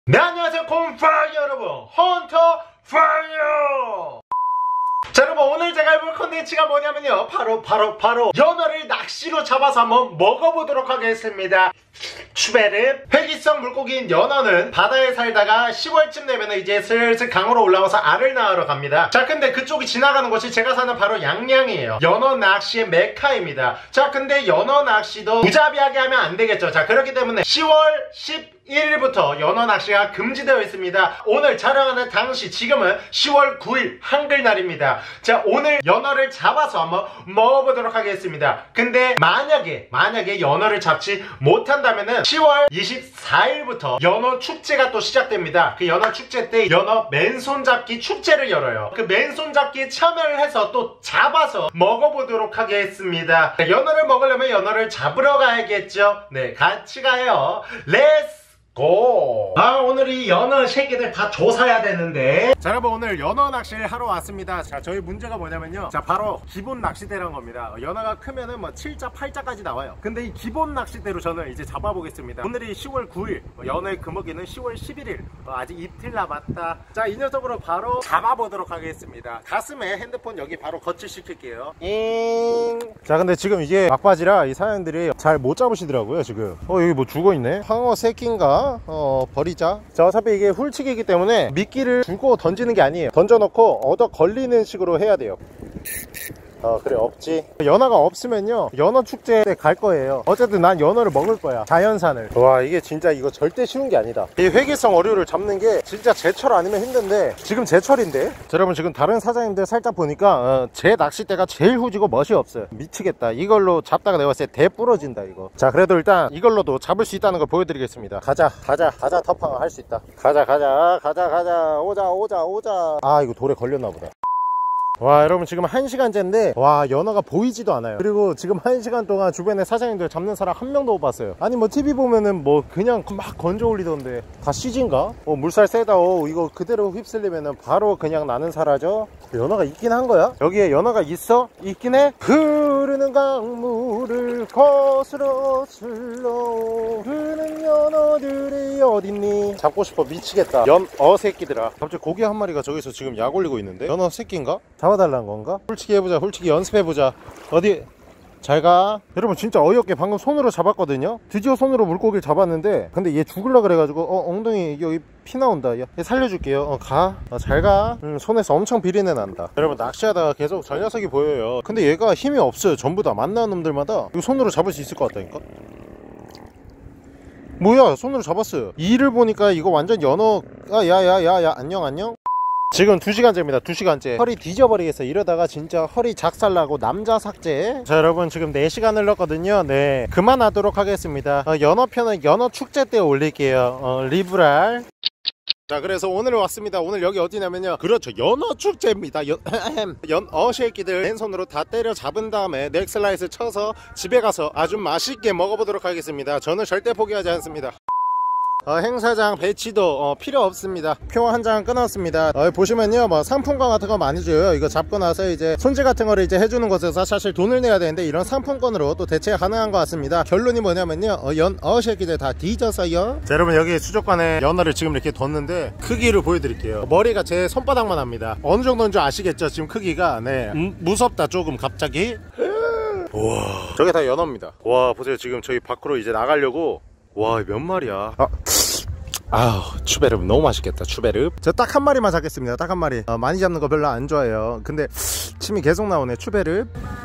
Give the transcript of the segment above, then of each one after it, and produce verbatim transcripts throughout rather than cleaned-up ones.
네, 안녕하세요 곰파이어 여러분, 헌터 파이어. 자 여러분, 오늘 제가 해볼 컨텐츠가 뭐냐면요, 바로 바로 바로 연어를 낚시로 잡아서 한번 먹어보도록 하겠습니다. 추베르. 회기성 물고기인 연어는 바다에 살다가 시월쯤 되면 이제 슬슬 강으로 올라와서 알을 낳으러 갑니다. 자 근데 그쪽이 지나가는 곳이 제가 사는 바로 양양이에요. 연어 낚시의 메카입니다. 자 근데 연어 낚시도 무자비하게 하면 안 되겠죠. 자 그렇기 때문에 시월 십일일부터 연어 낚시가 금지되어 있습니다. 오늘 촬영하는 당시 지금은 시월 구일 한글날입니다. 자 오늘 연어를 잡아서 한번 먹어보도록 하겠습니다. 근데 만약에 만약에 연어를 잡지 못한다면은 시월 이십사일부터 연어 축제가 또 시작됩니다. 그 연어 축제 때 연어 맨손 잡기 축제를 열어요. 그 맨손 잡기에 참여를 해서 또 잡아서 먹어보도록 하겠습니다. 연어를 먹으려면 연어를 잡으러 가야겠죠. 네, 같이 가요. 렛츠 고! 아 오늘 이 연어 새끼들 다 조사해야 되는데. 자 여러분, 오늘 연어 낚시를 하러 왔습니다. 자 저희 문제가 뭐냐면요, 자 바로 기본 낚싯대라는 겁니다. 연어가 크면은 뭐 칠자 팔자까지 나와요. 근데 이 기본 낚싯대로 저는 이제 잡아보겠습니다. 오늘이 시월 구일, 연어의 금어기는 시월 십일일, 어, 아직 이틀 남았다. 자 이 녀석으로 바로 잡아보도록 하겠습니다. 가슴에 핸드폰 여기 바로 거치시킬게요. 잉. 자 근데 지금 이게 막바지라 이 사장님들이 잘 못 잡으시더라고요. 지금 어 여기 뭐 죽어있네. 황어 새끼인가? 어 버리자. 자 어차피 이게 훌치기이기 때문에 미끼를 주고 던지는 게 아니에요. 던져놓고 얻어 걸리는 식으로 해야 돼요. 어 그래, 없지. 연어가 없으면요 연어 축제에 갈 거예요. 어쨌든 난 연어를 먹을 거야, 자연산을. 와 이게 진짜 이거 절대 쉬운 게 아니다. 이 회기성 어류를 잡는 게 진짜 제철 아니면 힘든데 지금 제철인데. 자, 여러분 지금 다른 사장님들 살짝 보니까 어, 제 낚싯대가 제일 후지고 멋이 없어요. 미치겠다. 이걸로 잡다가 내가 봤을 때 대 부러진다 이거. 자 그래도 일단 이걸로도 잡을 수 있다는 걸 보여드리겠습니다. 가자 가자 가자, 터팡 할 수 있다. 가자 가자 가자 가자 오자 오자 오자. 아 이거 돌에 걸렸나 보다. 와 여러분 지금 한 시간째인데 와 연어가 보이지도 않아요. 그리고 지금 한 시간 동안 주변에 사장님들 잡는 사람 한 명도 못 봤어요. 아니 뭐 티비 보면은 뭐 그냥 막 건져 올리던데 다 씨지인가? 어 물살 세다. 어 이거 그대로 휩쓸리면은 바로 그냥 나는 사라져. 연어가 있긴 한 거야? 여기에 연어가 있어? 있긴 해? 흐르는 강물을 거스러 슬러오르는 연어들이 어딨니? 잡고 싶어 미치겠다. 연어 새끼들아. 갑자기 고기 한 마리가 저기서 지금 약 올리고 있는데 연어 새끼인가? 잡아달라는 건가? 훌치기 해보자. 훌치기 연습해보자. 어디? 잘가. 여러분 진짜 어이없게 방금 손으로 잡았거든요. 드디어 손으로 물고기를 잡았는데 근데 얘 죽을라 그래가지고 어 엉덩이 여기 피 나온다. 얘 살려줄게요. 어 가. 어, 잘가. 음, 손에서 엄청 비린내 난다. 여러분 낚시하다가 계속 저 녀석이 보여요. 근데 얘가 힘이 없어요. 전부 다 만나는 놈들마다 이거 손으로 잡을 수 있을 것 같다니까. 뭐야 손으로 잡았어요. 이를 보니까 이거 완전 연어. 아 야야야야 안녕 안녕. 지금 두 시간째입니다. 두 시간째. 허리 뒤져버리겠어. 이러다가 진짜 허리 작살나고 남자 삭제. 자 여러분 지금 네 시간 흘렀거든요. 네 그만하도록 하겠습니다. 어, 연어편은 연어 축제 때 올릴게요. 어, 리브랄. 자 그래서 오늘 왔습니다. 오늘 여기 어디냐면요, 그렇죠, 연어 축제입니다. 연, 연어 새끼들 맨손으로 다 때려 잡은 다음에 넥슬라이스 쳐서 집에 가서 아주 맛있게 먹어보도록 하겠습니다. 저는 절대 포기하지 않습니다. 어, 행사장 배치도 어, 필요 없습니다. 표 한 장 끊었습니다. 어, 보시면요 뭐 상품권 같은 거 많이 줘요. 이거 잡고 나서 이제 손질 같은 거를 이제 해주는 곳에서 사실 돈을 내야 되는데 이런 상품권으로 또 대체 가능한 것 같습니다. 결론이 뭐냐면요 어, 연어 새끼들 다 뒤졌어요. 자 여러분 여기 수족관에 연어를 지금 이렇게 뒀는데 크기를 보여드릴게요. 머리가 제 손바닥만 합니다. 어느 정도인 줄 아시겠죠? 지금 크기가. 네 음, 무섭다 조금 갑자기. 우와 저게 다 연어입니다. 와 보세요 지금 저희 밖으로 이제 나가려고. 와 몇 마리야. 아, 아우 추베르 너무 맛있겠다. 추베르. 저 딱 한 마리만 잡겠습니다. 딱 한 마리. 어, 많이 잡는 거 별로 안 좋아해요. 근데 침이 계속 나오네. 추베르.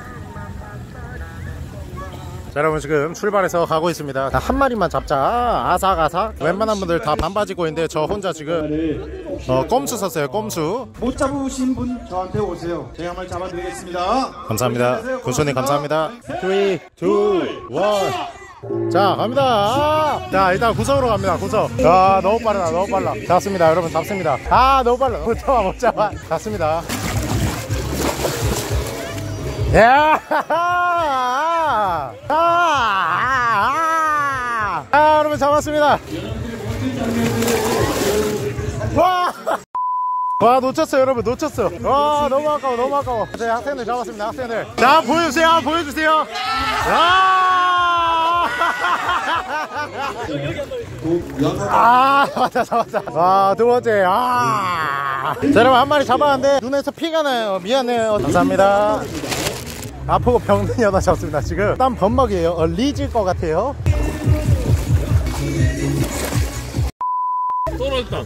자 여러분 지금 출발해서 가고 있습니다. 한 마리만 잡자. 아삭아삭. 웬만한 분들 다 반바지고 있는데 저 혼자 지금 어, 꼼수 썼어요. 꼼수. 못 잡으신 분 저한테 오세요. 제가 한번 잡아드리겠습니다. 감사합니다. 군손님 감사합니다. 삼, 이, 일. 자 갑니다. 자 일단 구석으로 갑니다. 구석. 아 너무 빠르다. 너무 빨라. 잡습니다 여러분. 잡습니다. 아 너무 빨라. 못 잡아 못 잡아. 잡습니다. 야 아, 아, 아 여러분 잡았습니다. 와 와 놓쳤어요 여러분. 놓쳤어. 와 너무 아까워 너무 아까워. 저희 학생들 잡았습니다. 학생들 자 보여주세요. 보여주세요. 아 아 맞다 잡았다. 와두 번째. 아 자 여러분 한 마리 잡았는데 눈에서 피가 나요. 미안해요. 감사합니다. 아프고 병든 연어 잡습니다. 지금 땀 범벅이에요. 어, 리질 것 같아요. 떨어졌다.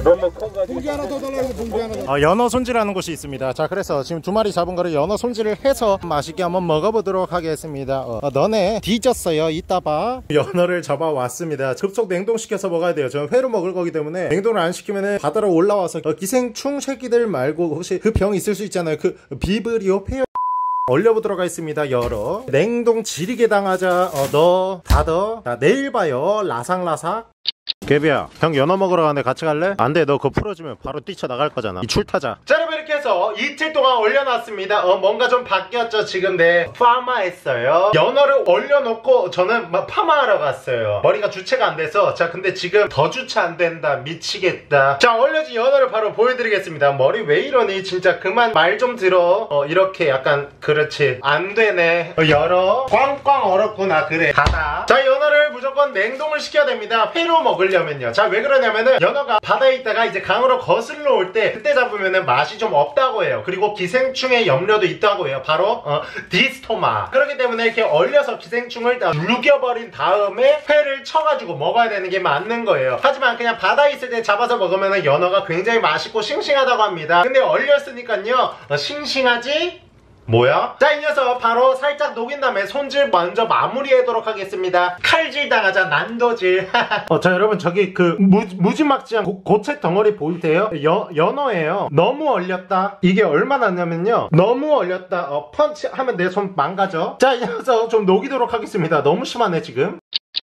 봉지 하나 더 달라고 봉지 하나 더. 어, 연어 손질하는 곳이 있습니다. 자 그래서 지금 두 마리 잡은 거를 연어 손질을 해서 맛있게 한번 먹어보도록 하겠습니다. 어, 어, 너네 뒤졌어요. 이따 봐. 연어를 잡아왔습니다. 급속 냉동시켜서 먹어야 돼요. 저는 회로 먹을 거기 때문에 냉동을 안 시키면 바다로 올라와서 어, 기생충 새끼들 말고 혹시 그 병 있을 수 있잖아요. 그 비브리오 페어 올려보도록 하겠습니다. 열어 냉동 지리게 당하자. 어, 너 닫어. 자 내일 봐요. 라삭라삭. 개비야 형 연어 먹으러 가는데 같이 갈래? 안돼 너 그거 풀어주면 바로 뛰쳐나갈 거잖아. 이 출타자. 자 여러분 이렇게 해서 이틀 동안 올려놨습니다. 어 뭔가 좀 바뀌었죠. 지금 내 파마 했어요. 연어를 올려놓고 저는 막 파마하러 갔어요. 머리가 주체가 안 돼서. 자 근데 지금 더 주체 안 된다. 미치겠다. 자 올려진 연어를 바로 보여드리겠습니다. 머리 왜 이러니 진짜 그만 말 좀 들어. 어 이렇게 약간 그렇지 안 되네. 어, 열어 꽝꽝 얼었구나. 그래 닫아. 자 연어를 무조건 냉동을 시켜야 됩니다. 회로 먹으려면요. 자 왜 그러냐면은 연어가 바다에 있다가 이제 강으로 거슬러 올 때 그때 잡으면은 맛이 좀 없다고 해요. 그리고 기생충의 염려도 있다고 해요. 바로 어, 디스토마. 그렇기 때문에 이렇게 얼려서 기생충을 다 죽여버린 다음에 회를 쳐가지고 먹어야 되는 게 맞는 거예요. 하지만 그냥 바다에 있을 때 잡아서 먹으면은 연어가 굉장히 맛있고 싱싱하다고 합니다. 근데 얼렸으니까요 어, 싱싱하지? 뭐야? 자 이 녀석 바로 살짝 녹인 다음에 손질 먼저 마무리하도록 하겠습니다. 칼질 당하자 난도질. 어, 자 여러분 저기 그 무, 무지막지한 고, 고체 덩어리 보이세요? 여, 연어예요. 너무 얼렸다. 이게 얼마나 냐면요 너무 얼렸다. 어, 펀치 하면 내 손 망가져. 자 이 녀석 좀 녹이도록 하겠습니다. 너무 심하네 지금.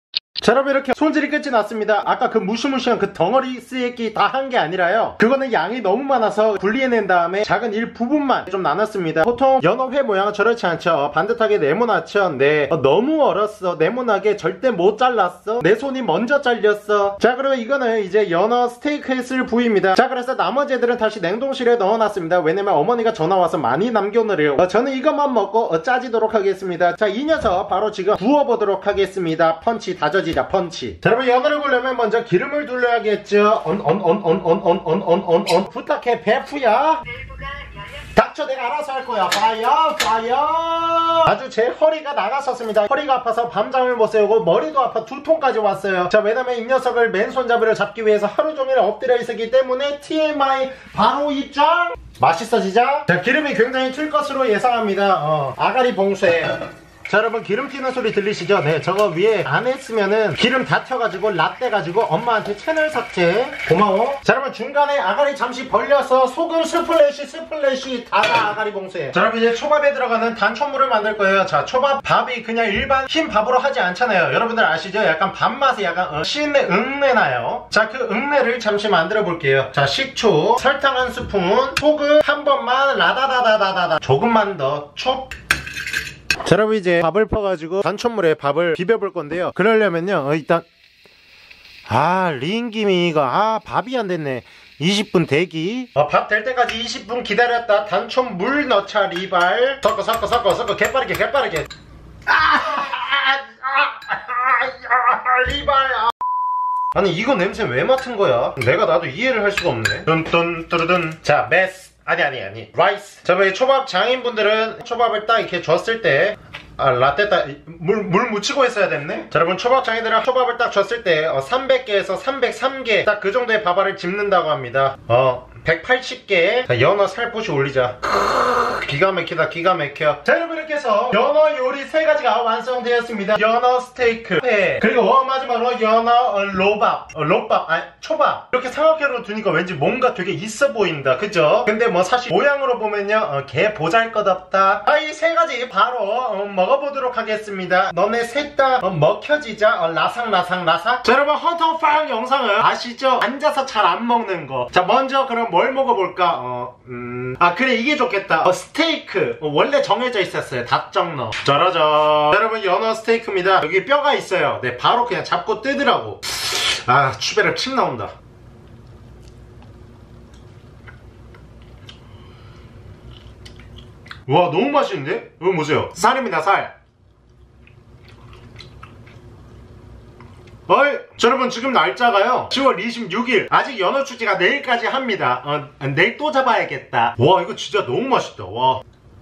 자 여러분 이렇게 손질이 끝이 났습니다. 아까 그 무시무시한 그 덩어리 쓰레기 다 한 게 아니라요 그거는 양이 너무 많아서 분리해낸 다음에 작은 일부분만 좀 나눴습니다. 보통 연어회 모양은 저렇지 않죠. 반듯하게 네모나죠. 네 어, 너무 얼었어. 네모나게 절대 못 잘랐어. 내 손이 먼저 잘렸어. 자 그러면 이거는 이제 연어 스테이크에 쓸 부위입니다. 자 그래서 나머지 애들은 다시 냉동실에 넣어놨습니다. 왜냐면 어머니가 전화와서 많이 남겨놓으래요. 어, 저는 이것만 먹고 어, 짜지도록 하겠습니다. 자 이 녀석 바로 지금 구워보도록 하겠습니다. 펀치 다져지 펀치. 자 여러분 연어를 구우려면 먼저 기름을 둘러야겠죠. 언 언 언 언 언 언 언 언 언 언 부탁해 베프야. 닥쳐 내가 알아서 할 거야. 파이어 파이어. 아주 제 허리가 나갔었습니다. 허리가 아파서 밤잠을 못 새우고 머리도 아파 두통까지 왔어요. 자 왜냐면 이 녀석을 맨손잡이로 잡기 위해서 하루 종일 엎드려 있었기 때문에 티엠아이 바로 입장. 맛있어지자. 자 기름이 굉장히 튈 것으로 예상합니다. 어, 아가리 봉쇄. 자 여러분 기름 튀는 소리 들리시죠? 네 저거 위에 안 했으면은 기름 다 튀어가지고 라떼 가지고 엄마한테 채널 삭제. 고마워. 자 여러분 중간에 아가리 잠시 벌려서 소금 스플래시 스플래시 다다 아가리 봉쇄. 자 여러분 이제 초밥에 들어가는 단촛물을 만들 거예요. 자 초밥 밥이 그냥 일반 흰 밥으로 하지 않잖아요. 여러분들 아시죠? 약간 밥맛이 약간 어, 신내 응내 나요. 자 그 응내를 잠시 만들어 볼게요. 자 식초 설탕 한 스푼 소금 한 번만 라다다다다다다 조금만 더 촉. 자 여러분 이제 밥을 퍼가지고 단촛물에 밥을 비벼볼 건데요. 그러려면요 어, 일단 아 링기미가 아 밥이 안 됐네. 이십 분 대기. 어, 밥 될 때까지 이십 분 기다렸다. 단촛물 넣자 리발. 섞어 섞어 섞어 섞어 개빠르게 개빠르게. 아, 아, 아, 아, 리발. 아. 아니 이거 냄새 왜 맡은 거야? 내가 나도 이해를 할 수가 없네. 뚠뚠 뚜르든. 자 메스. 아니 아니 아니 라이스. 자 왜 초밥 장인분들은 초밥을 딱 이렇게 줬을 때 아 라떼 딱 물 물 묻히고 했어야 됐네. 자 여러분 초밥 장인들은 초밥을 딱 줬을 때 어, 삼백 개에서 삼백삼 개 딱 그 정도의 밥알을 집는다고 합니다. 어 백팔십 개. 자 연어 살포시 올리자. 크으, 기가 막히다 기가 막혀. 자 여러분 이렇게 해서 연어 요리 세 가지가 완성되었습니다. 연어 스테이크 회 그리고 어, 마지막으로 연어 어, 로밥 어, 롯밥 아니 초밥. 이렇게 삼각형으로 두니까 왠지 뭔가 되게 있어 보인다 그죠? 근데 뭐 사실 모양으로 보면요 어, 개 보잘것없다. 아 이 세 가지 바로 어, 먹어보도록 하겠습니다. 너네 셋 다 어, 먹혀지자. 어, 라삭라삭 라삭. 자 여러분 헌터 파일 영상을 아시죠? 앉아서 잘 안 먹는 거. 자 먼저 그럼 뭘 먹어볼까? 어, 음... 아 그래 이게 좋겠다. 어, 스테이크 어, 원래 정해져 있었어요. 닭정너 짜라잔. 여러분 연어 스테이크입니다. 여기 뼈가 있어요. 네 바로 그냥 잡고 뜨더라고. 아 추베르 침 나온다. 와 너무 맛있는데? 이거 보세요. 살입니다 살. 어이, 자, 여러분 지금 날짜가요 시월 이십육일. 아직 연어축제가 내일까지 합니다. 어, 내일 또 잡아야겠다. 와, 이거 진짜 너무 맛있다. 와.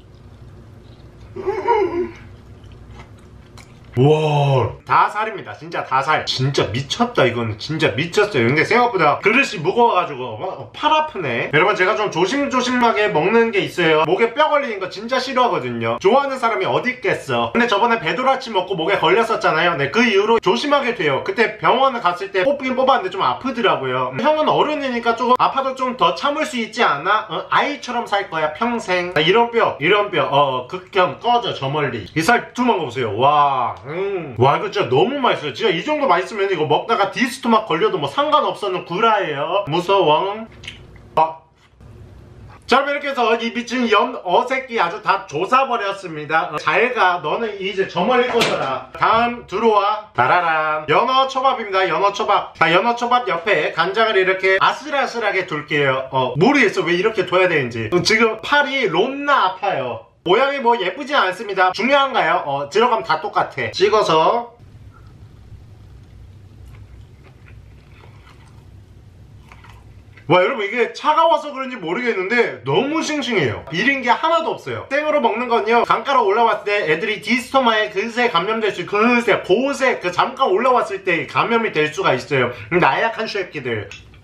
와, 다 살입니다. 진짜 다 살. 진짜 미쳤다. 이건 진짜 미쳤어요. 근데 생각보다 그릇이 무거워가지고 어, 팔 아프네. 여러분, 제가 좀 조심조심하게 먹는 게 있어요. 목에 뼈 걸리는 거 진짜 싫어하거든요. 좋아하는 사람이 어디 있겠어. 근데 저번에 배도라치 먹고 목에 걸렸었잖아요. 네, 그 이후로 조심하게 돼요. 그때 병원을 갔을 때 뽑긴 뽑았는데 좀 아프더라고요. 형은 어른이니까 조금 아파도 좀 더 참을 수 있지 않아? 어, 아이처럼 살 거야 평생. 아, 이런 뼈 이런 뼈 어, 극혐. 꺼져 저 멀리. 이 살 두만 거 보세요. 와. 음. 와, 이거 진짜 너무 맛있어요. 진짜 이 정도 맛있으면 이거 먹다가 디스토막 걸려도 뭐 상관없었는 구라예요. 무서워. 아. 자, 여러분, 이렇게 해서 이 미친 연어 새끼 아주 다 조사버렸습니다. 어, 잘가. 너는 이제 저 멀리 꺼져라. 다음 들어와. 다라란. 연어 초밥입니다. 연어 초밥. 자, 연어 초밥 옆에 간장을 이렇게 아슬아슬하게 둘게요. 어, 모르겠어 왜 이렇게 둬야 되는지. 어, 지금 팔이 롬나 아파요. 모양이 뭐 예쁘지 않습니다. 중요한가요? 어, 들어가면 다 똑같아. 찍어서. 와, 여러분, 이게 차가워서 그런지 모르겠는데 너무 싱싱해요. 비린 게 하나도 없어요. 생으로 먹는 건요, 강가로 올라왔을 때 애들이 디스토마에 그새 감염될 수, 그새 고새 그 잠깐 올라왔을 때 감염이 될 수가 있어요. 나약한 새끼들.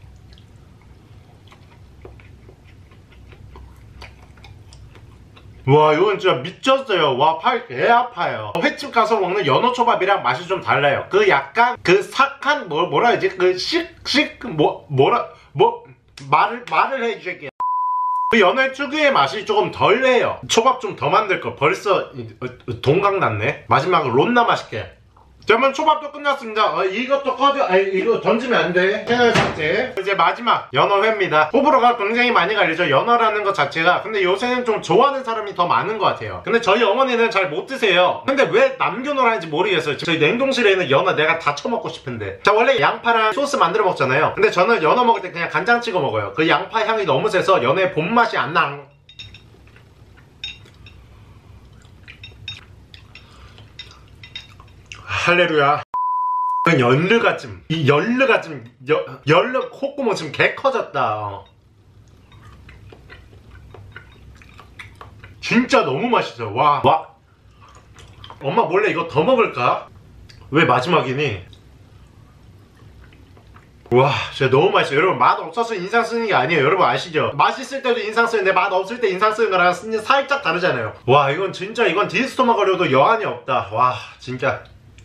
와, 이건 진짜 미쳤어요. 와, 팔 개 아파요. 횟집 가서 먹는 연어초밥이랑 맛이 좀 달라요. 그 약간 그 삭한 뭐 뭐라 해야지? 그 식식 뭐 뭐라 뭐 말을 말을 해주실게요. 그 연어 특유의 맛이 조금 덜해요. 초밥 좀 더 만들 거. 벌써 동강 났네. 마지막으로 론나 맛있게. 그러면 초밥도 끝났습니다. 어, 이것도 꺼져. 아니, 이거 던지면 안 돼. 채널 삭제. 이제 마지막 연어회입니다. 호불호가 굉장히 많이 갈리죠. 연어라는 것 자체가. 근데 요새는 좀 좋아하는 사람이 더 많은 것 같아요. 근데 저희 어머니는 잘 못 드세요. 근데 왜 남겨놓으라는지 모르겠어요. 저희 냉동실에 있는 연어 내가 다 처먹고 싶은데. 자, 원래 양파랑 소스 만들어 먹잖아요. 근데 저는 연어 먹을 때 그냥 간장 찍어 먹어요. 그 양파 향이 너무 세서 연어의 본맛이 안 나. 할레루야. 열르가 좀, 이 열르가 좀, 여, 열르 콧구멍 지금 개 커졌다. 어. 진짜 너무 맛있어. 와, 와. 엄마 몰래 이거 더 먹을까? 왜 마지막이니? 와, 진짜 너무 맛있어요. 여러분, 맛 없어서 인상 쓰는 게 아니에요. 여러분 아시죠? 맛있을 때도 인상 쓰는데 맛 없을 때 인상 쓰는 거랑 살짝 다르잖아요. 와, 이건 진짜 이건 디스토마 걸려도 여한이 없다. 와, 진짜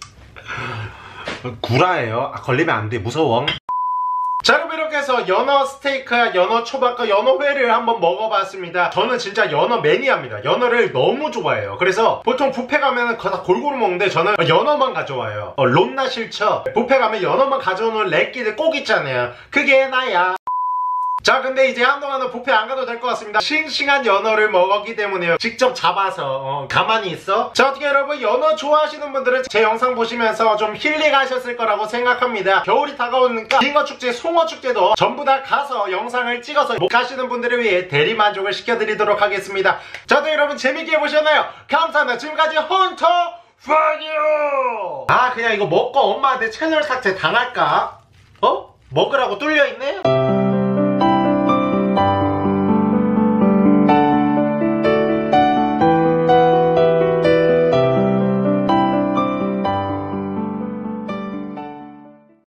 구라예요. 아, 걸리면 안 돼. 무서워. 자, 그럼 이렇게 해서 연어 스테이크와 연어 초밥과 연어회를 한번 먹어봤습니다. 저는 진짜 연어 매니아입니다. 연어를 너무 좋아해요. 그래서 보통 뷔페 가면 다 골고루 먹는데 저는 연어만 가져와요. 어, 론나 싫죠? 뷔페 가면 연어만 가져오는 렉기들 꼭 있잖아요. 그게 나야. 자, 근데 이제 한동안은 뷔페 안 가도 될 것 같습니다. 싱싱한 연어를 먹었기 때문에요. 직접 잡아서 어, 가만히 있어. 자, 어떻게 여러분, 연어 좋아하시는 분들은 제 영상 보시면서 좀 힐링하셨을 거라고 생각합니다. 겨울이 다가오니까 빙어축제, 송어축제도 전부 다 가서 영상을 찍어서 못 가시는 분들을 위해 대리만족을 시켜드리도록 하겠습니다. 자, 또 여러분 재밌게 보셨나요? 감사합니다. 지금까지 헌터 파이어. 아, 그냥 이거 먹고 엄마한테 채널 삭제 당할까? 어? 먹으라고 뚫려있네?